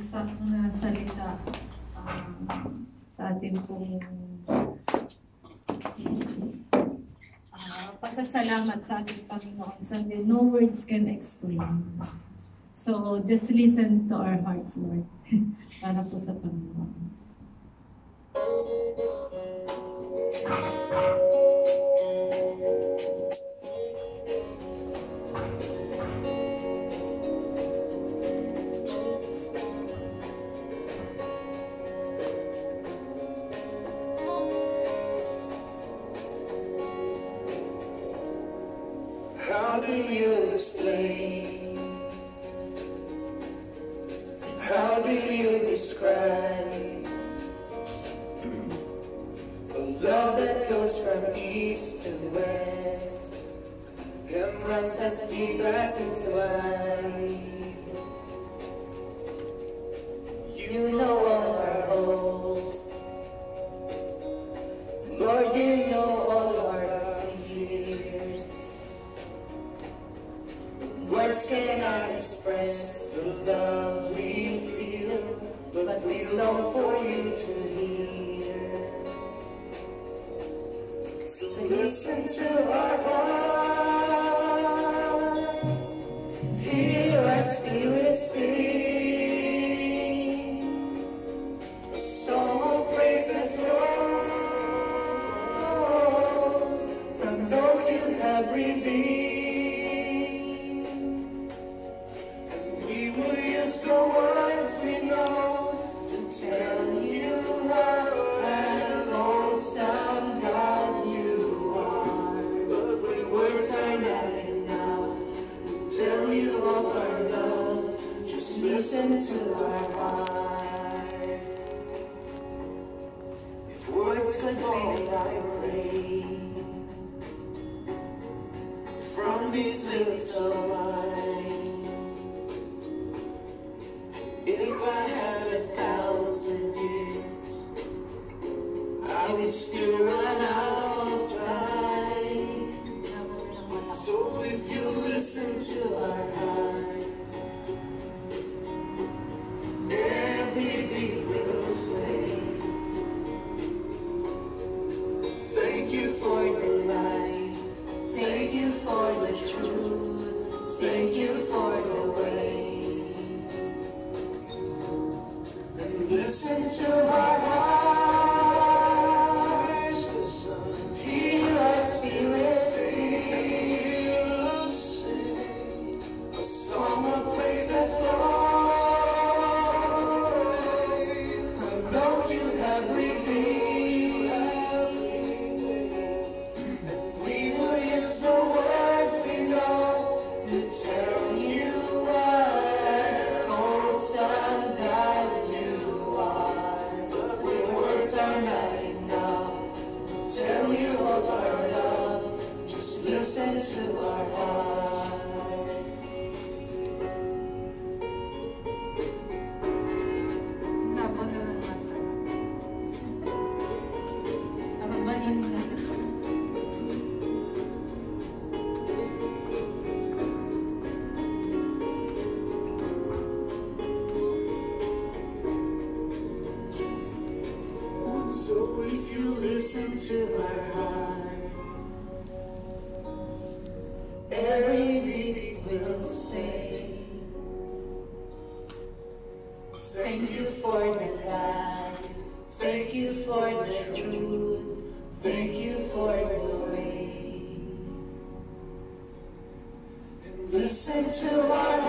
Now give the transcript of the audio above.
binagsak na salita sa ating pong pasasalamat sa ating Panginoon. Sabi, no words can explain. So, just listen to our hearts, Lord. Para po sa Panginoon. How do you explain? How do you describe a love that goes from east to west and runs as deep as it's wide? You know all our hopes, Lord, you know all our fears. Words cannot express the love we feel, but we long for you to hear. So listen to our hearts, hear our spirit sing, a song of praise that flows from those you have redeemed. The words we know to tell you what an awesome God you are. But when words are not enough to tell you of our love, just listen to our hearts. If words could fall, I pray, from these lips of mine. If I had 1,000 years, I would still run out of time. So if you listen to our heart, every beat will say, thank you for the light, thank you for the truth, thank you for the way. Listen to our hearts, hear our spirits sing, a song of praise that flows from those you have redeemed. And we will use the words we know to tell you what an awesome God you are. But when words are not enough to tell you of our love, just listen to our hearts. Labo na ng mata. Arabahin na. So if you listen to our heart, every beat will say, thank you for the life, thank you for the truth, thank you for the way. And listen to our